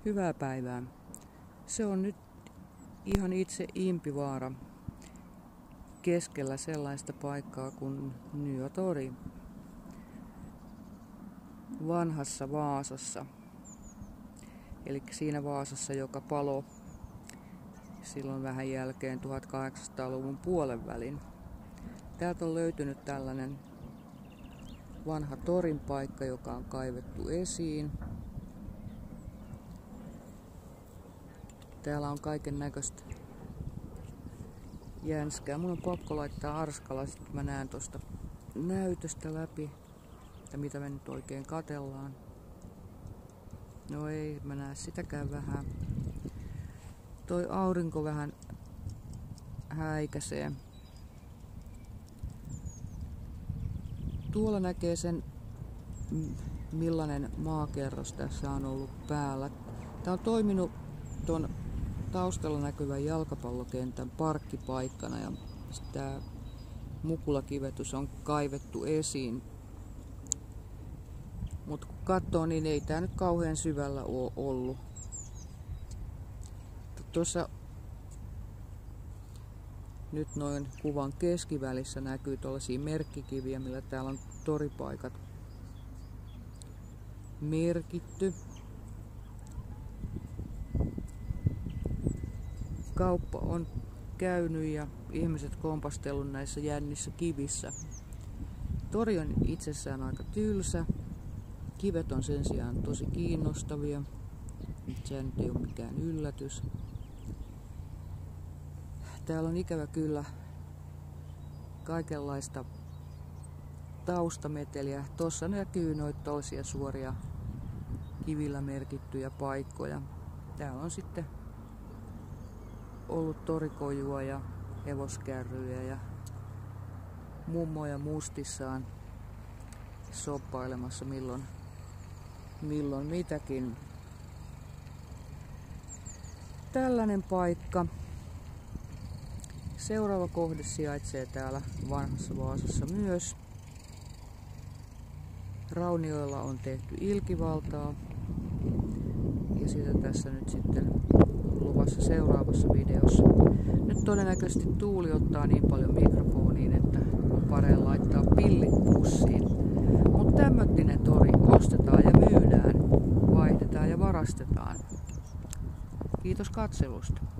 Hyvää päivää. Se on nyt ihan itse Impivaara keskellä sellaista paikkaa kuin Nyötori vanhassa Vaasassa. Eli siinä Vaasassa, joka palo silloin vähän jälkeen 1800-luvun puolen välin. Täältä on löytynyt tällainen vanha torin paikka, joka on kaivettu esiin. Täällä on kaiken näköistä jänskää. Mun on pakko laittaa arskalla, sitten mä näen tosta näytöstä läpi, että mitä me nyt oikein katellaan. No ei, mä näe sitäkään vähän. Toi aurinko vähän häikäisee. Tuolla näkee sen, millainen maakerros tässä on ollut päällä. Tää on toiminut ton taustalla näkyvän jalkapallokentän parkkipaikkana ja tää mukulakivetys on kaivettu esiin. Mut kun katsoo, niin ei tää nyt kauhean syvällä oo ollut. Tuossa nyt noin kuvan keskivälissä näkyy tuollaisia merkkikiviä, millä täällä on toripaikat merkitty. Kauppa on käynyt ja ihmiset kompastellut näissä jännissä kivissä. Tori on itsessään aika tylsä. Kivet on sen sijaan tosi kiinnostavia. Se nyt ei ole mikään yllätys. Täällä on ikävä kyllä kaikenlaista taustameteliä. Tuossa näkyy noita toisia suoria kivillä merkittyjä paikkoja. Täällä on sitten ollut torikojua ja hevoskärryjä ja mummoja mustissaan soppailemassa milloin mitäkin. Tällainen paikka. Seuraava kohde sijaitsee täällä vanhassa Vaasassa myös. Raunioilla on tehty ilkivaltaa ja sitä tässä nyt sitten luvassa seuraavassa videossa. Nyt todennäköisesti tuuli ottaa niin paljon mikrofoniin, että on parempi laittaa pillit pussiin. Mutta tämmöinen tori ostetaan ja myydään, vaihdetaan ja varastetaan. Kiitos katselusta.